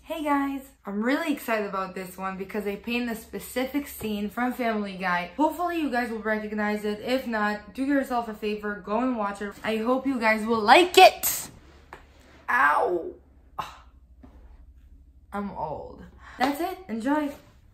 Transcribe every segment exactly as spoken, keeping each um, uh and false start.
Hey guys, I'm really excited about this one because I painted a specific scene from Family Guy. Hopefully you guys will recognize it. If not, do yourself a favor, go and watch it. I hope you guys will like it. Ow. I'm old. That's it. Enjoy.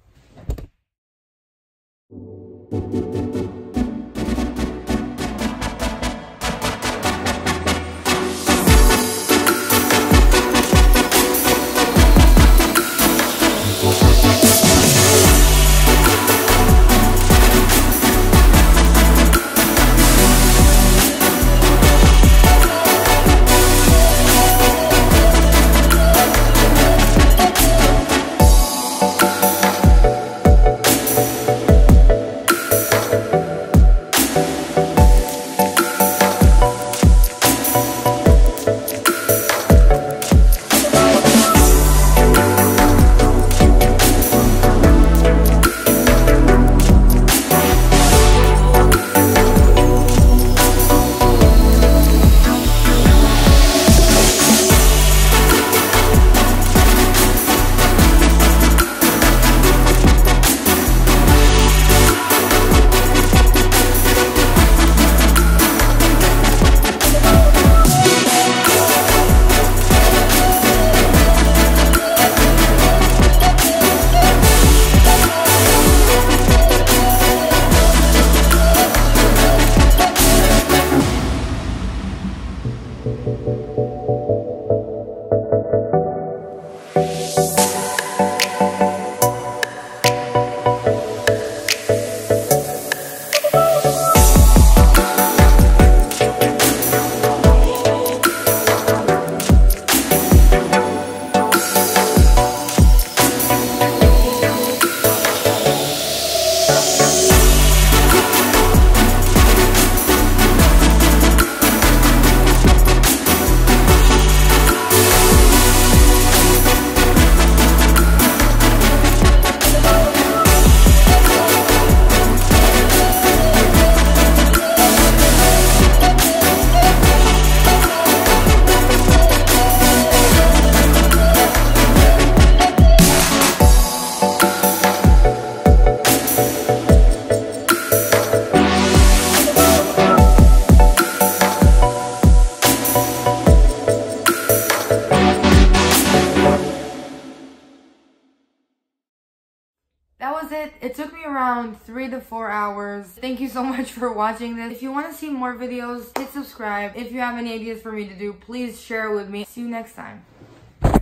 That was it. It took me around three to four hours. Thank you so much for watching this. If you want to see more videos, hit subscribe. If you have any ideas for me to do, please share it with me. See you next time.